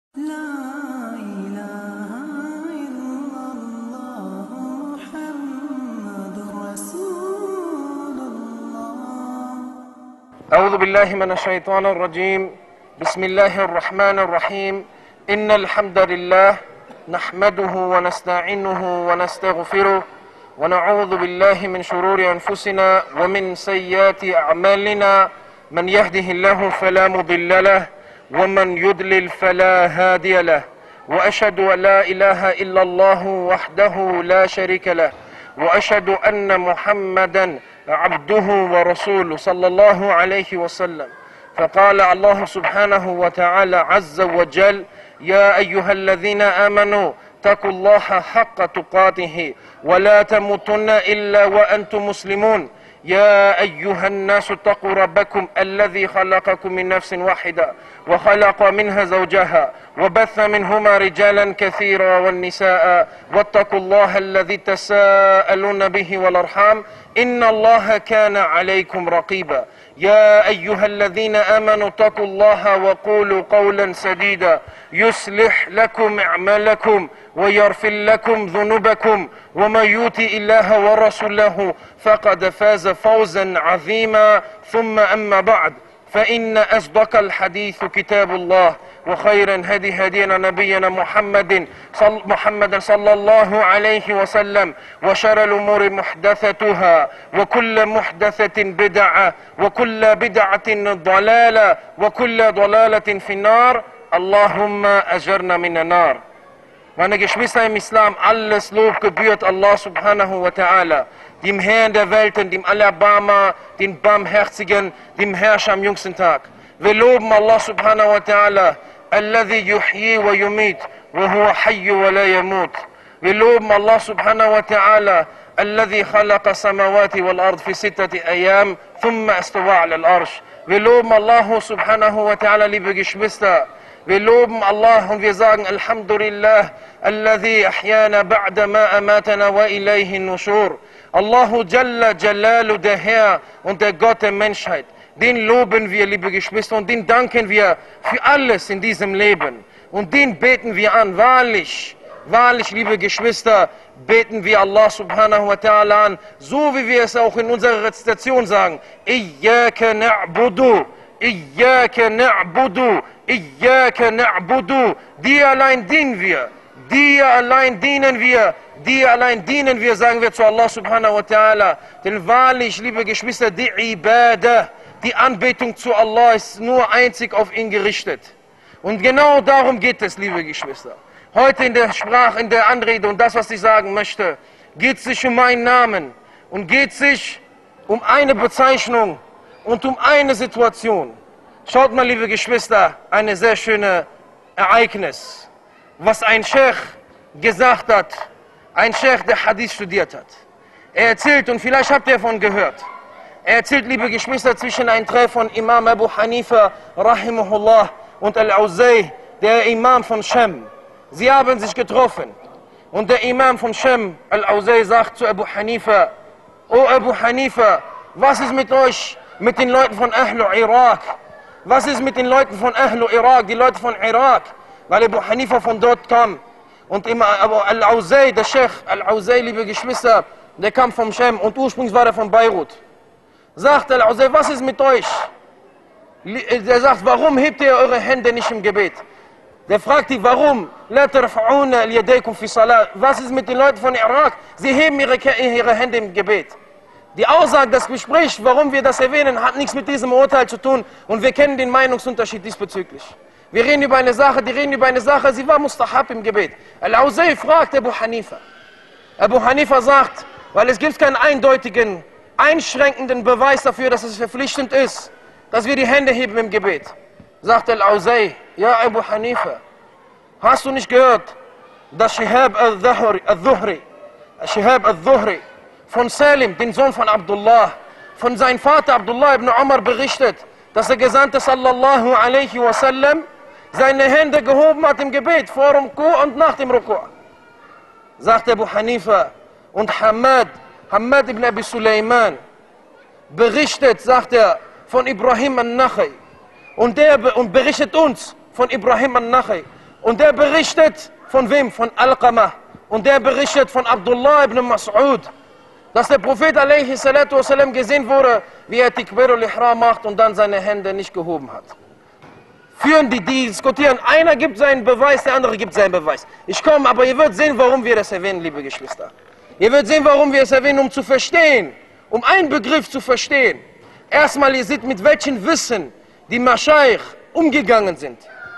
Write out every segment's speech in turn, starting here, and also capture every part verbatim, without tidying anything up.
لا إله إلا الله محمد رسول الله. أعوذ بالله من الشيطان الرجيم. بسم الله الرحمن الرحيم. إن الحمد لله نحمده ونستعينه ونستغفره ونعوذ بالله من شرور أنفسنا ومن سيئات أعمالنا. من يهده الله فلا مضل له ومن يضلل فلا هادي له، وأشهد أن لا إله إلا الله وحده لا شريك له، وأشهد أن محمدا عبده ورسوله صلى الله عليه وسلم. فقال الله سبحانه وتعالى عز وجل: يا أيها الذين آمنوا اتقوا الله حق تقاته ولا تموتن إلا وأنتم مسلمون. يا أيها الناس اتقوا ربكم الذي خلقكم من نفس واحدة وخلق منها زوجها وبث منهما رجالا كثيرا والنساء واتقوا الله الذي تساءلون به والأرحام إن الله كان عليكم رقيبا. يا أيها الذين آمنوا اتقوا الله وقولوا قولا سديدا يصلح لكم أعمالكم ويغفر لكم ذنوبكم، ومن يطع الله ورسوله فقد فاز فوزا عظيما. ثم أما بعد، فإن أصدق الحديث كتاب الله، وخير الهدي هدي نبينا محمد صل محمد صلى الله عليه وسلم، وشر الأمور محدثتها وكل محدثة بدعة وكل بدعة ضلالة وكل ضلالة في النار. اللهم أجرنا من النار. Meine Geschwister im Islam, alles Lob gebührt Allah subhanahu wa ta'ala, dem Herrn der Welten, dem Allerbarmer, dem Barmherzigen, dem Herrscher am jüngsten Tag. Wir loben Allah subhanahu wa ta'ala, alladhi yuhyi wa yumit, wa huwa hayyu wa la yamut. Wir loben Allah subhanahu wa ta'ala, alladhi khalaqa samawati wal ard fi sittati ayam, thumma istawa ala al-arsh. Wir loben Allah subhanahu wa ta'ala, liebe Geschwister. Wir loben Allah und wir sagen Alhamdulillah, alladhi ahyana ba'da ma amatana wa ilayhi nushur. Allahu Jalla Jalalu, der Herr und der Gott der Menschheit, den loben wir, liebe Geschwister, und den danken wir für alles in diesem Leben. Und den beten wir an, wahrlich, wahrlich, liebe Geschwister, beten wir Allah subhanahu wa ta'ala an, so wie wir es auch in unserer Rezitation sagen. Iyyaka na'budu, Iyyaka na'budu, Iyyaka na'budu. Dir allein dienen wir, dir allein dienen wir, dir allein dienen wir, sagen wir zu Allah subhanahu wa ta'ala. Denn wahrlich, liebe Geschwister, die Ibadah, die Anbetung zu Allah ist nur einzig auf ihn gerichtet. Und genau darum geht es, liebe Geschwister. Heute in der Sprache, in der Anrede und das, was ich sagen möchte, geht es sich um meinen Namen und geht es sich um eine Bezeichnung und um eine Situation. Schaut mal, liebe Geschwister, eine sehr schöne Ereignis, was ein Sheikh gesagt hat, ein Sheikh, der Hadith studiert hat. Er erzählt, und vielleicht habt ihr davon gehört, er erzählt, liebe Geschwister, zwischen einem Treff von Imam Abu Hanifa, rahimahullah, und Al-Awzai, der Imam von Shem. Sie haben sich getroffen. Und der Imam von Shem, Al-Awzai, sagt zu Abu Hanifa: O Abu Hanifa, was ist mit euch, mit den Leuten von Ahlu Irak? Was ist mit den Leuten von Ahlu Irak, die Leute von Irak? Weil Abu Hanifa von dort kam. Und Al-Awzai, der Sheikh Al-Awzai, liebe Geschwister, der kam vom Shem und ursprünglich war er von Beirut. Sagt Al-Awzai: was ist mit euch? Der sagt: warum hebt ihr eure Hände nicht im Gebet? Der fragt die: warum? La tarfa'una al-yadaykum fi salat. Was ist mit den Leuten von Irak? Sie heben ihre, ihre Hände im Gebet. Die Aussage, das Gespräch, warum wir das erwähnen, hat nichts mit diesem Urteil zu tun, und wir kennen den Meinungsunterschied diesbezüglich. Wir reden über eine Sache, die reden über eine Sache, sie war mustahab im Gebet. Al-Awzai fragt Abu Hanifa. Abu Hanifa sagt, weil es gibt keinen eindeutigen, einschränkenden Beweis dafür, dass es verpflichtend ist, dass wir die Hände heben im Gebet. Sagt Al-Awzai: ja, Abu Hanifa, hast du nicht gehört, dass Shihab al-Dhuhri, Shihab al-Dhuhri von Salim, den Sohn von Abdullah, von seinem Vater Abdullah ibn Umar berichtet, dass der Gesandte sallallahu alaihi wasallam seine Hände gehoben hat im Gebet, vor dem Ruku' und nach dem Ruku'. Sagt Abu Hanifa. Und Hamad, Hamad ibn Abi Sulaiman berichtet, sagt er, von Ibrahim al-Nakhai. Und der und berichtet uns von Ibrahim al-Nakhai. Und der berichtet von wem? Von Alqama. Und der berichtet von Abdullah ibn Mas'ud, dass der Prophet alaihi salatu wasalam gesehen wurde, wie er Tikbir al-Ihram macht und dann seine Hände nicht gehoben hat. Führen die, die diskutieren. Einer gibt seinen Beweis, der andere gibt seinen Beweis. Ich komme, aber ihr werdet sehen, warum wir das erwähnen, liebe Geschwister. Ihr werdet sehen, warum wir es erwähnen, um zu verstehen, um einen Begriff zu verstehen. Erstmal, ihr seht, mit welchem Wissen die Maschaich umgegangen sind.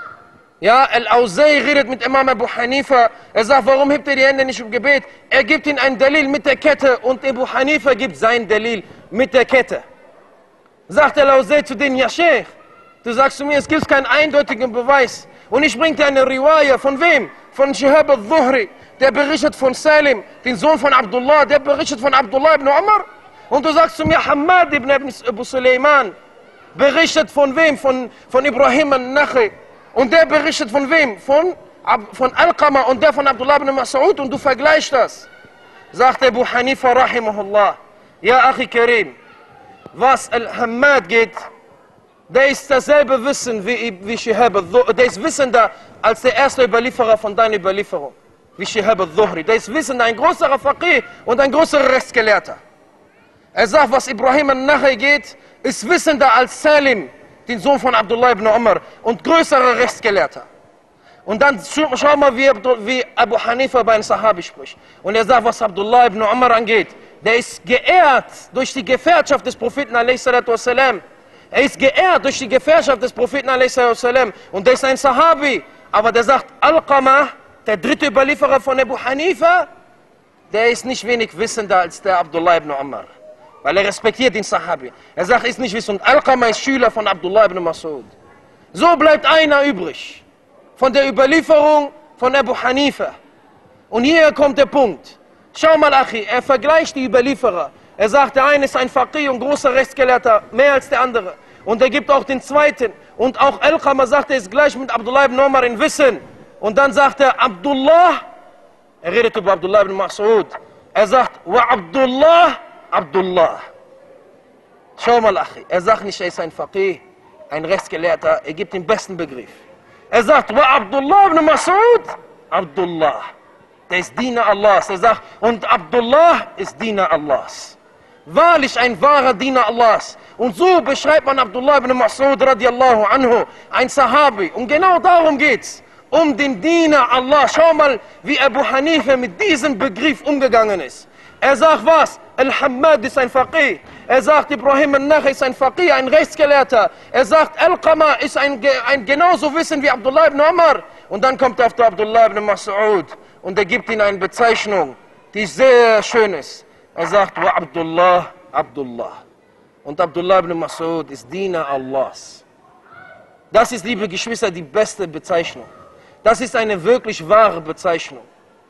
Ja, Al-Awzai redet mit Imam Abu Hanifa. Er sagt, warum hebt ihr die Hände nicht im Gebet? Er gibt ihnen einen Dalil mit der Kette und Abu Hanifa gibt seinen Dalil mit der Kette. Sagt Al-Awzai zu denen, ja Sheikh, du sagst zu mir, es gibt keinen eindeutigen Beweis. Und ich bringe dir eine Riwaya. Von wem? Von Shihab al-Zuhri. Der berichtet von Salim, den Sohn von Abdullah. Der berichtet von Abdullah ibn Umar. Und du sagst zu mir, Hamad ibn Abu Sulaiman berichtet von wem? Von, von Ibrahim al-Nakhi. Und der berichtet von wem? Von, von Alqama und der von Abdullah ibn Mas'ud. Und du vergleichst das. Sagt Abu Hanifa rahimahullah, ja Achi Karim, was Al-Hammad geht, der ist dasselbe Wissen wie, wie Shihab al-Zuhri. Der ist wissender als der erste Überlieferer von deiner Überlieferung. Wie Shihab al-Zuhri. Der ist wissender, ein größerer Faqih und ein größerer Rechtsgelehrter. Er sagt, was Ibrahim al-Nakhi geht, ist wissender als Salim, den Sohn von Abdullah ibn Umar, und größerer Rechtsgelehrter. Und dann schau mal, wie, wie Abu Hanifa bei einem Sahabi spricht. Und er sagt, was Abdullah ibn Umar angeht, der ist geehrt durch die Gefährtschaft des Propheten alaihi salatu wassalam. Er ist geehrt durch die Gefährtschaft des Propheten alaihi salatu wassalam. Und der ist ein Sahabi. Aber der sagt, Alqama, der dritte Überlieferer von Abu Hanifa, der ist nicht wenig wissender als der Abdullah ibn Umar. Weil er respektiert den Sahabi. Er sagt, er ist nicht wissend. Alqama ist Schüler von Abdullah ibn Mas'ud. So bleibt einer übrig von der Überlieferung von Abu Hanifa. Und hier kommt der Punkt. Schau mal, Achi, er vergleicht die Überlieferer. Er sagt, der eine ist ein Faqih und großer Rechtsgelehrter, mehr als der andere. Und er gibt auch den zweiten. Und auch Alqama sagt, er ist gleich mit Abdullah ibn Umar in Wissen. Und dann sagt er, Abdullah, er redet über Abdullah ibn Mas'ud. Er sagt, wa Abdullah, Abdullah. Schau mal, Achi, er sagt nicht, er ist ein Faqih, ein Rechtsgelehrter, er gibt den besten Begriff. Er sagt, wa Abdullah ibn Mas'ud, Abdullah. Der ist Diener Allahs. Er sagt, und Abdullah ist Diener Allahs. Wahrlich ein wahrer Diener Allahs. Und so beschreibt man Abdullah ibn Mas'ud radiallahu anhu, ein Sahabi. Und genau darum geht's. Um den Diener Allah. Schau mal, wie Abu Hanifa mit diesem Begriff umgegangen ist. Er sagt was? Al-Hammad ist ein Faqih. Er sagt, Ibrahim al-Nakhi ist ein Faqih, ein Rechtsgelehrter. Er sagt, Alqama ist ein, ein genauso Wissen wie Abdullah ibn Umar. Und dann kommt er auf der Abdullah ibn Mas'ud und er gibt ihm eine Bezeichnung, die sehr schön ist. Er sagt, wa Abdullah, Abdullah. Und Abdullah ibn Mas'ud ist Diener Allahs. Das ist, liebe Geschwister, die beste Bezeichnung. Das ist eine wirklich wahre Bezeichnung.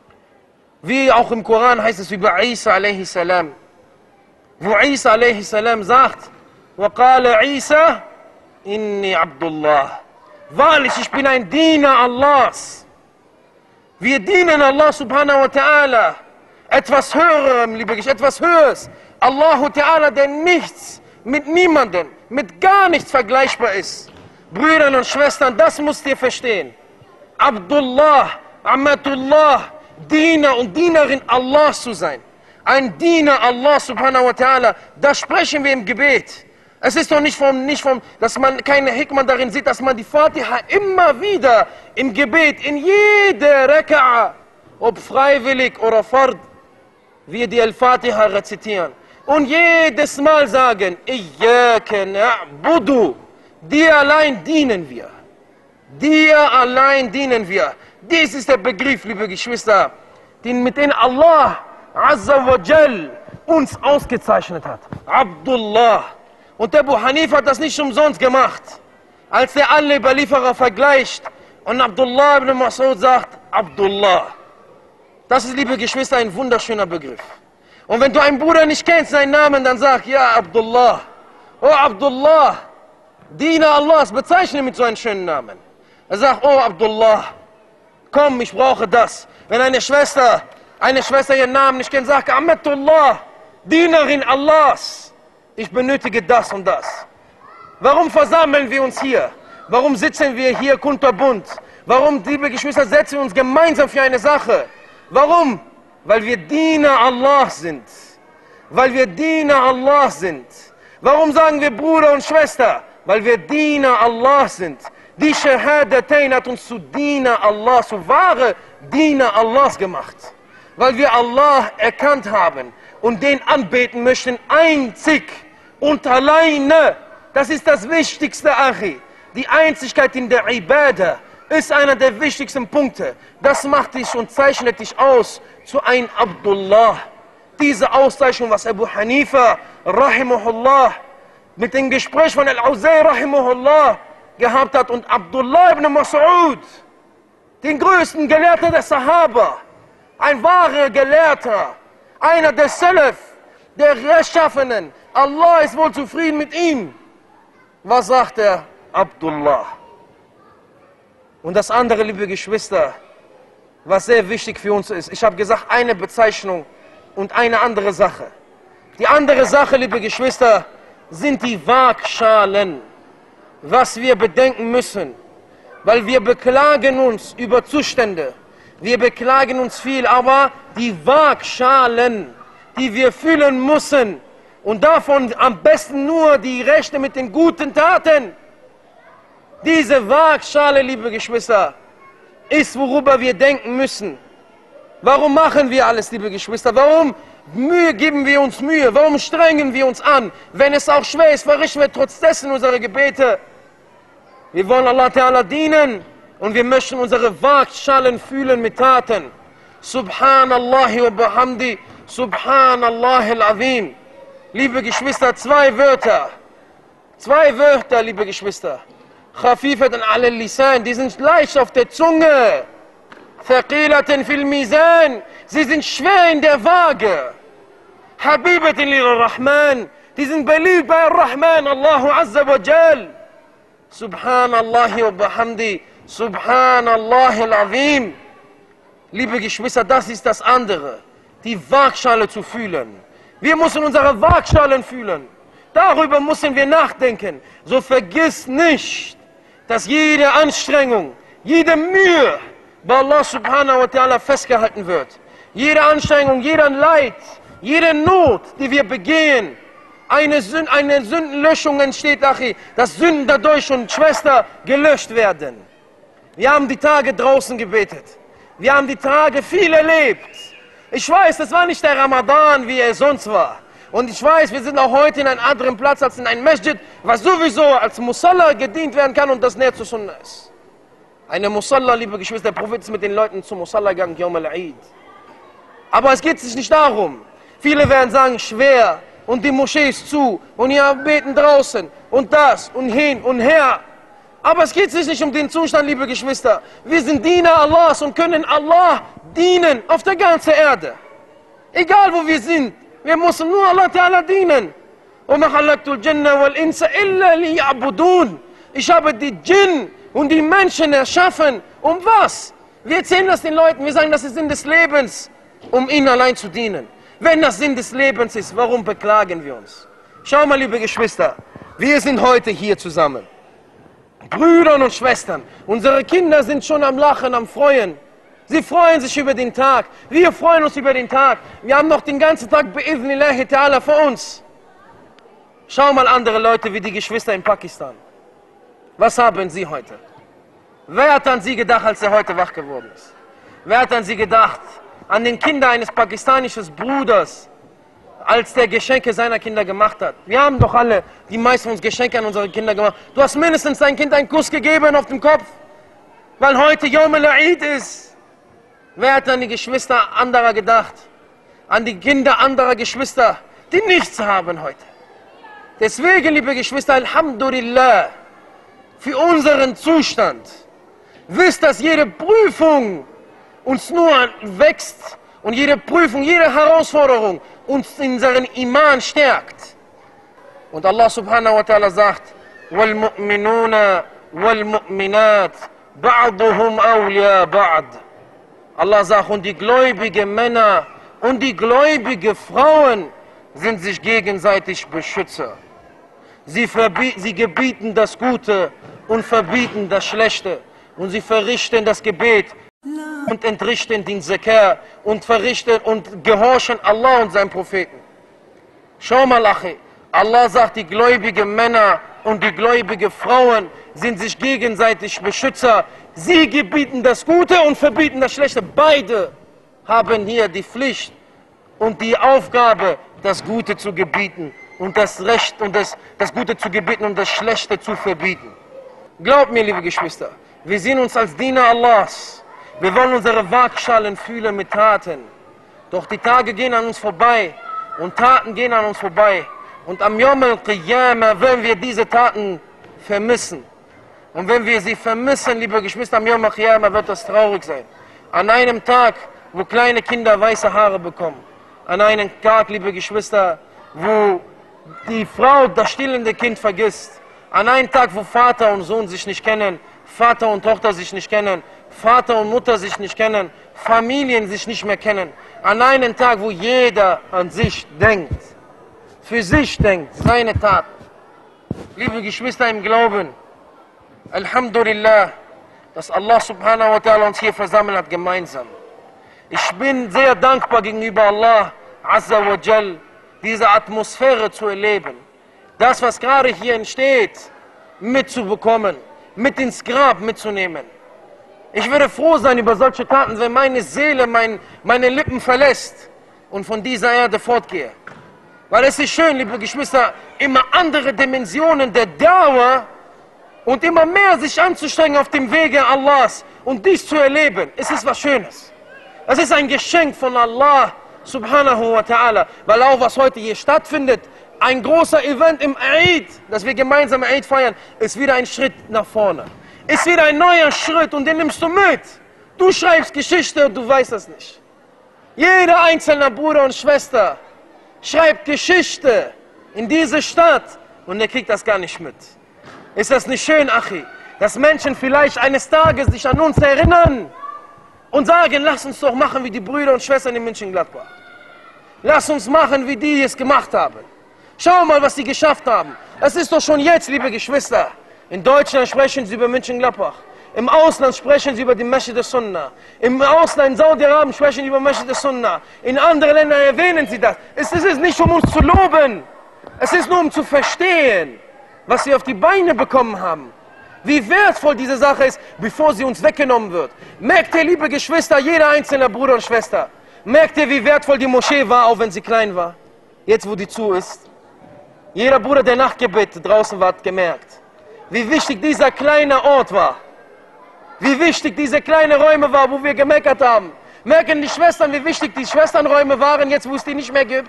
Wie auch im Koran heißt es über Isa alaihi salam. Wo Isa alaihi salam sagt, وَقَالَ Isa, inni Abdullah. Wahrlich, ich bin ein Diener Allahs. Wir dienen Allah subhanahu wa ta'ala. Etwas Höherem, liebe Geschwister, etwas Höheres. Allahu ta'ala, der nichts, mit niemandem, mit gar nichts vergleichbar ist. Brüder und Schwestern, das müsst ihr verstehen. Abdullah, Amatullah, Diener und Dienerin Allahs zu sein. Ein Diener Allah subhanahu wa ta'ala, das sprechen wir im Gebet. Es ist doch nicht vom, nicht vom, dass man keine Hikmah darin sieht, dass man die Fatiha immer wieder im Gebet, in jeder Raka'a, ob freiwillig oder fard, wir die Al-Fatiha rezitieren. Und jedes Mal sagen, Iyyaka na'budu, dir allein dienen wir. Dir allein dienen wir. Dies ist der Begriff, liebe Geschwister, den mit dem Allah Azza wa Jal uns ausgezeichnet hat. Abdullah. Und Abu Hanifa hat das nicht umsonst gemacht. Als er alle Überlieferer vergleicht und Abdullah ibn Mas'ud sagt, Abdullah. Das ist, liebe Geschwister, ein wunderschöner Begriff. Und wenn du einen Bruder nicht kennst, seinen Namen, dann sag, ja, Abdullah. Oh, Abdullah. Diener Allahs, bezeichne mit so einem schönen Namen. Er sagt, oh, Abdullah. Komm, ich brauche das. Wenn eine Schwester, eine Schwester ihren Namen nicht kennt, sagt, Amatullah, Dienerin Allahs. Ich benötige das und das. Warum versammeln wir uns hier? Warum sitzen wir hier kunterbunt? Warum, liebe Geschwister, setzen wir uns gemeinsam für eine Sache? Warum? Weil wir Diener Allah sind. Weil wir Diener Allah sind. Warum sagen wir Bruder und Schwester? Weil wir Diener Allah sind. Die Shahadatain hat uns zu Diener Allah, zu wahre Diener Allahs gemacht. Weil wir Allah erkannt haben und den anbeten möchten, einzig und alleine. Das ist das Wichtigste, Achi. Die Einzigkeit in der Ibadah ist einer der wichtigsten Punkte. Das macht dich und zeichnet dich aus zu ein Abdullah. Diese Auszeichnung, was Abu Hanifa, rahimahullah, mit dem Gespräch von Al-Awzai, rahimahullah, gehabt hat und Abdullah ibn Mas'ud, den größten Gelehrter der Sahaba, ein wahrer Gelehrter, einer der Salaf, der Rechtschaffenen, Allah ist wohl zufrieden mit ihm. Was sagt er? Abdullah. Und das andere, liebe Geschwister, was sehr wichtig für uns ist, ich habe gesagt, eine Bezeichnung und eine andere Sache. Die andere Sache, liebe Geschwister, sind die Waagschalen, was wir bedenken müssen, weil wir beklagen uns über Zustände, wir beklagen uns viel, aber die Waagschalen, die wir füllen müssen, und davon am besten nur die Rechte mit den guten Taten, diese Waagschale, liebe Geschwister, ist, worüber wir denken müssen. Warum machen wir alles, liebe Geschwister? Warum Mühe geben wir uns Mühe? Warum strengen wir uns an? Wenn es auch schwer ist, verrichten wir trotz dessen unsere Gebete. Wir wollen Allah Ta'ala dienen und wir möchten unsere Waagschalen fühlen mit Taten. Subhanallahi wa bihamdi, Subhanallahi al-Azim. Liebe Geschwister, zwei Wörter. Zwei Wörter, liebe Geschwister. Khafifatan ala al-Lisan, die sind leicht auf der Zunge. Thaqilatan fil Mizan, sie sind schwer in der Waage. Habibatan lir-Rahman, die sind beliebt bei Ar-Rahman, Allahu Azza wa Jal. Subhanallahi wa bihamdi, Subhanallahi al-Azim. Liebe Geschwister, das ist das andere, die Waagschale zu fühlen. Wir müssen unsere Waagschalen fühlen. Darüber müssen wir nachdenken. So vergiss nicht, dass jede Anstrengung, jede Mühe bei Allah subhanahu wa ta'ala festgehalten wird. Jede Anstrengung, jeder Leid, jede Not, die wir begehen, eine, Sünd, eine Sündenlöschung entsteht, Achi, dass Sünden dadurch und Schwester gelöscht werden. Wir haben die Tage draußen gebetet. Wir haben die Tage viel erlebt. Ich weiß, das war nicht der Ramadan, wie er sonst war. Und ich weiß, wir sind auch heute in einem anderen Platz als in einem Masjid, was sowieso als Musalla gedient werden kann und das näher zu Sunnah ist. Eine Musalla, liebe Geschwister, der Prophet ist mit den Leuten zum Musalla gegangen, Yawm al-Eid. Aber es geht sich nicht darum. Viele werden sagen, schwer und die Moschee ist zu und ihr beten draußen und das und hin und her. Aber es geht sich nicht um den Zustand, liebe Geschwister. Wir sind Diener Allahs und können Allah dienen auf der ganzen Erde. Egal wo wir sind. Wir müssen nur Allah Ta'ala dienen. Ich habe die Djinn und die Menschen erschaffen. Um was? Wir erzählen das den Leuten. Wir sagen, das ist Sinn des Lebens, um ihnen allein zu dienen. Wenn das Sinn des Lebens ist, warum beklagen wir uns? Schau mal, liebe Geschwister, wir sind heute hier zusammen. Brüder und Schwestern. Unsere Kinder sind schon am Lachen, am Freuen. Sie freuen sich über den Tag. Wir freuen uns über den Tag. Wir haben noch den ganzen Tag bi'idhnillahi ta'ala vor uns. Schau mal andere Leute wie die Geschwister in Pakistan. Was haben sie heute? Wer hat an sie gedacht, als er heute wach geworden ist? Wer hat an sie gedacht? An den Kinder eines pakistanischen Bruders, als der Geschenke seiner Kinder gemacht hat. Wir haben doch alle, die meisten uns Geschenke an unsere Kinder gemacht. Du hast mindestens dein Kind einen Kuss gegeben auf den Kopf, weil heute Yawm al-Eid ist. Wer hat an die Geschwister anderer gedacht? An die Kinder anderer Geschwister, die nichts haben heute. Deswegen, liebe Geschwister, Alhamdulillah, für unseren Zustand. Wisst, dass jede Prüfung uns nur wächst und jede Prüfung, jede Herausforderung uns in unseren Iman stärkt. Und Allah subhanahu wa ta'ala sagt, وَالْمُؤْمِنُونَ وَالْمُؤْمِنَاتِ بَعْضُهُمْ أَوْلِيَا بَعْضٍ. Allah sagt, und die gläubigen Männer und die gläubigen Frauen sind sich gegenseitig Beschützer. Sie, sie gebieten das Gute und verbieten das Schlechte. und sie verrichten das Gebet und entrichten den Zakar und verrichten und gehorchen Allah und seinen Propheten. Schau mal, Achi, Allah sagt, die gläubigen Männer und die gläubigen Frauen sind sich gegenseitig Beschützer. Sie gebieten das Gute und verbieten das Schlechte. Beide haben hier die Pflicht und die Aufgabe, das Gute zu gebieten und das Recht und das, das Gute zu gebieten und das Schlechte zu verbieten. Glaubt mir, liebe Geschwister, wir sehen uns als Diener Allahs. Wir wollen unsere Waagschalen fühlen mit Taten. Doch die Tage gehen an uns vorbei und Taten gehen an uns vorbei. Und am Yom al-Qiyamah werden wir diese Taten vermissen. Und wenn wir sie vermissen, liebe Geschwister, am Yom al-Qiyamah wird das traurig sein. An einem Tag, wo kleine Kinder weiße Haare bekommen. An einem Tag, liebe Geschwister, wo die Frau das stillende Kind vergisst. An einem Tag, wo Vater und Sohn sich nicht kennen, Vater und Tochter sich nicht kennen, Vater und Mutter sich nicht kennen, Familien sich nicht mehr kennen. An einem Tag, wo jeder an sich denkt, für sich denkt, seine Taten. Liebe Geschwister im Glauben, Alhamdulillah, dass Allah subhanahu wa ta'ala uns hier versammelt hat, gemeinsam. Ich bin sehr dankbar gegenüber Allah Azza wa Jal, diese Atmosphäre zu erleben. Das, was gerade hier entsteht, mitzubekommen, mit ins Grab mitzunehmen. Ich würde froh sein über solche Taten, wenn meine Seele mein, meine Lippen verlässt und von dieser Erde fortgehe. Weil es ist schön, liebe Geschwister, immer andere Dimensionen der Dauer und immer mehr sich anzustrengen auf dem Wege Allahs und dies zu erleben. Es ist was Schönes. Es ist ein Geschenk von Allah subhanahu wa ta'ala, weil auch was heute hier stattfindet, ein großer Event im Eid, das wir gemeinsam Eid feiern, ist wieder ein Schritt nach vorne. Ist wieder ein neuer Schritt und den nimmst du mit. Du schreibst Geschichte und du weißt das nicht. Jeder einzelne Bruder und Schwester schreibt Geschichte in diese Stadt und er kriegt das gar nicht mit. Ist das nicht schön, Achi, dass Menschen vielleicht eines Tages sich an uns erinnern und sagen, lass uns doch machen wie die Brüder und Schwestern in Mönchengladbach. Lass uns machen, wie die es gemacht haben. Schau mal, was sie geschafft haben. Es ist doch schon jetzt, liebe Geschwister. In Deutschland sprechen sie über Mönchengladbach. Im Ausland sprechen sie über die Masjid al-Sunnah. Im Ausland, in Saudi-Arabien, sprechen sie über Masjid al-Sunnah. In anderen Ländern erwähnen sie das. Es ist nicht, um uns zu loben. Es ist nur, um zu verstehen, was sie auf die Beine bekommen haben. Wie wertvoll diese Sache ist, bevor sie uns weggenommen wird. Merkt ihr, liebe Geschwister, jeder einzelne Bruder und Schwester, merkt ihr, wie wertvoll die Moschee war, auch wenn sie klein war? Jetzt, wo die zu ist. Jeder Bruder, der Nachtgebet draußen war, hat gemerkt, wie wichtig dieser kleine Ort war. Wie wichtig diese kleinen Räume waren, wo wir gemeckert haben. Merken die Schwestern, wie wichtig die Schwesternräume waren, jetzt wo es die nicht mehr gibt?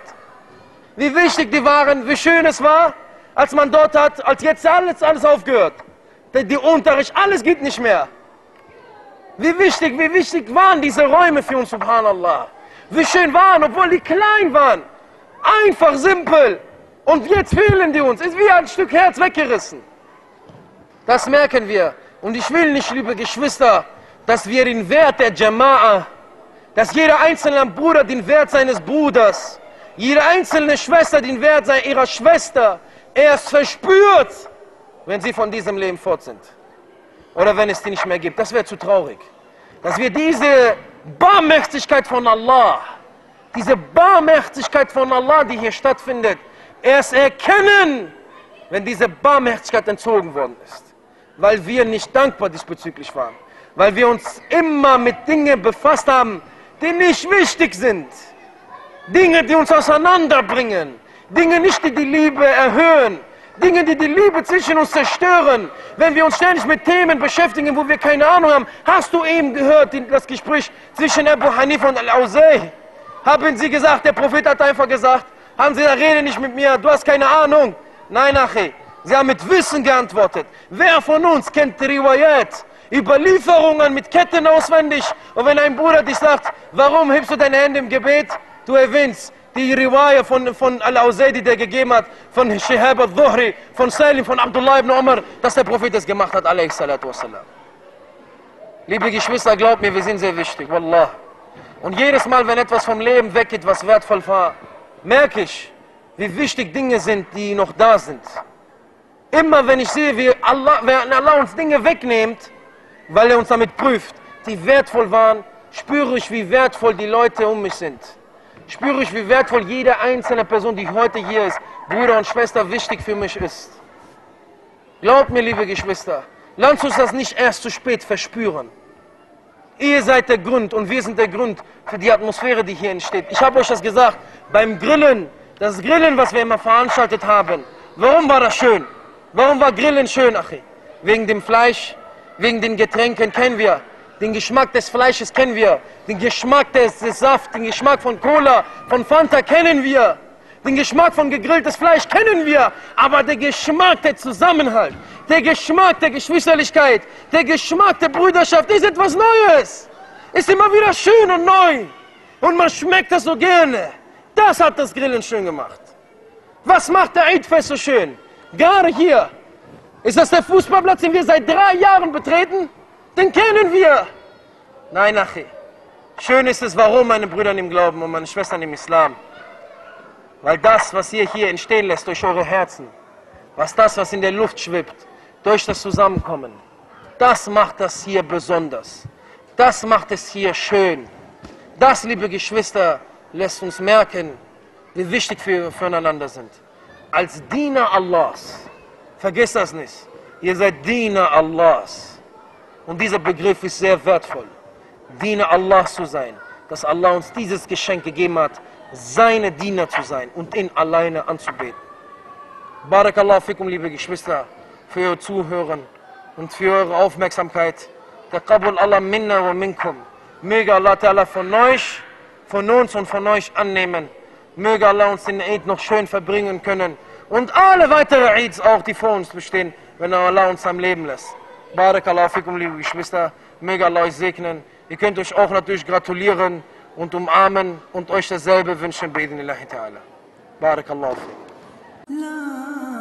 Wie wichtig die waren, wie schön es war, als man dort hat, als jetzt alles, alles aufgehört. Die, die Unterricht, alles geht nicht mehr. Wie wichtig, wie wichtig waren diese Räume für uns, subhanallah. Wie schön waren, obwohl die klein waren. Einfach, simpel. Und jetzt fehlen die uns. Ist wie ein Stück Herz weggerissen. Das merken wir. Und ich will nicht, liebe Geschwister, dass wir den Wert der Jama'a, dass jeder einzelne Bruder den Wert seines Bruders, jede einzelne Schwester den Wert ihrer Schwester erst verspürt, wenn sie von diesem Leben fort sind. Oder wenn es die nicht mehr gibt. Das wäre zu traurig. Dass wir diese Barmherzigkeit von Allah, diese Barmherzigkeit von Allah, die hier stattfindet, erst erkennen, wenn diese Barmherzigkeit entzogen worden ist. Weil wir nicht dankbar diesbezüglich waren. Weil wir uns immer mit Dingen befasst haben, die nicht wichtig sind. Dinge, die uns auseinanderbringen. Dinge nicht, die die Liebe erhöhen. Dinge, die die Liebe zwischen uns zerstören. Wenn wir uns ständig mit Themen beschäftigen, wo wir keine Ahnung haben. Hast du eben gehört, das Gespräch zwischen Abu Hanifa und Al-Awzai? Haben sie gesagt, der Prophet hat einfach gesagt, haben sie gesagt, rede nicht mit mir, du hast keine Ahnung. Nein, Achi. Sie haben mit Wissen geantwortet. Wer von uns kennt Riwayat, Überlieferungen mit Ketten auswendig? Und wenn ein Bruder dich sagt, warum hebst du deine Hände im Gebet? Du erwähnst die Riwayat von, von Al-Awzai, die der gegeben hat, von Shihab al-Dhuhri, von Salim, von Abdullah ibn Umar, dass der Prophet das gemacht hat, alayhi salatu wassalam. Liebe Geschwister, glaubt mir, wir sind sehr wichtig, wallah. Und jedes Mal, wenn etwas vom Leben weggeht, was wertvoll war, merke ich, wie wichtig Dinge sind, die noch da sind. Immer wenn ich sehe, wie Allah, wenn Allah uns Dinge wegnimmt, weil er uns damit prüft, die wertvoll waren, spüre ich, wie wertvoll die Leute um mich sind. Spüre ich, wie wertvoll jede einzelne Person, die heute hier ist, Bruder und Schwester, wichtig für mich ist. Glaubt mir, liebe Geschwister, lasst uns das nicht erst zu spät verspüren. Ihr seid der Grund und wir sind der Grund für die Atmosphäre, die hier entsteht. Ich habe euch das gesagt, beim Grillen, das Grillen, was wir immer veranstaltet haben, warum war das schön? Warum war Grillen schön, Achi? Wegen dem Fleisch, wegen den Getränken kennen wir. Den Geschmack des Fleisches kennen wir. Den Geschmack des, des Saft, den Geschmack von Cola, von Fanta kennen wir. Den Geschmack von gegrilltes Fleisch kennen wir. Aber der Geschmack der Zusammenhalt, der Geschmack der Geschwisterlichkeit, der Geschmack der Brüderschaft ist etwas Neues. Ist immer wieder schön und neu. Und man schmeckt das so gerne. Das hat das Grillen schön gemacht. Was macht der Eidfest so schön? Gerade hier. Ist das der Fußballplatz, den wir seit drei Jahren betreten? Den kennen wir. Nein, Achi. Schön ist es, warum, meine Brüder im Glauben und meine Schwestern im Islam. Weil das, was ihr hier entstehen lässt durch eure Herzen, was das, was in der Luft schwebt, durch das Zusammenkommen, das macht das hier besonders. Das macht es hier schön. Das, liebe Geschwister, lässt uns merken, wie wichtig wir füreinander sind. Als Diener Allahs, vergiss das nicht, ihr seid Diener Allahs. Und dieser Begriff ist sehr wertvoll. Diener Allahs zu sein, dass Allah uns dieses Geschenk gegeben hat, seine Diener zu sein und ihn alleine anzubeten. Barakallahu fikum, liebe Geschwister, für ihr Zuhören und für eure Aufmerksamkeit. Taqabbal Allah minna wa minkum. Möge Allah Ta'ala von euch, von uns und von euch annehmen. Möge Allah uns den Eid noch schön verbringen können. Und alle weitere Eids auch, die vor uns bestehen, wenn Allah uns am Leben lässt. Barakallahu fikum, liebe Geschwister. Möge Allah euch segnen. Ihr könnt euch auch natürlich gratulieren und umarmen und euch dasselbe wünschen. Bi'idhnillahi ta'ala. Barakallahu fikum.